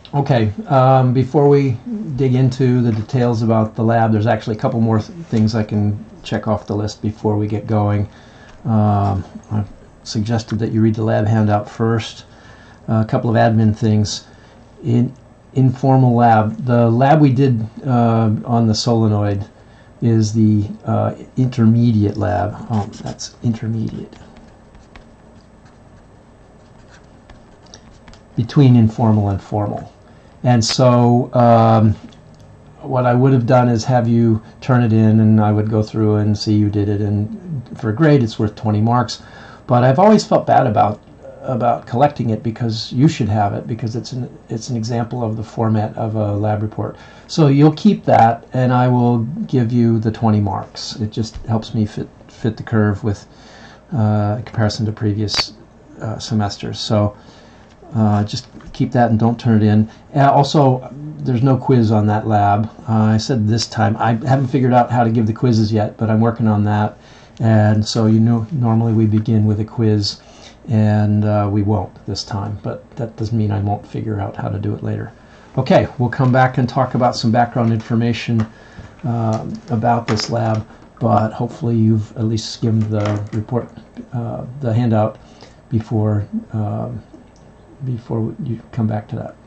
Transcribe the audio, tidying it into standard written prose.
Okay, before we dig into the details about the lab, there's actually a couple more things I can check off the list before we get going. I've suggested that you read the lab handout first. A couple of admin things. In informal lab, the lab we did on the solenoid is the intermediate lab. Oh, that's intermediate. Between informal and formal. And so what I would have done is have you turn it in, and I would go through and see you did it, and for a grade it's worth 20 marks. But I've always felt bad about collecting it, because you should have it, because it's an example of the format of a lab report. So you'll keep that, and I will give you the 20 marks. It just helps me fit the curve with comparison to previous semesters. So just keep that and don't turn it in. Also, there's no quiz on that lab. I said this time. I haven't figured out how to give the quizzes yet, but I'm working on that. And so normally we begin with a quiz, and we won't this time, but that doesn't mean I won't figure out how to do it later. Okay, we'll come back and talk about some background information about this lab, but hopefully you've at least skimmed the report, the handout, before you come back to that.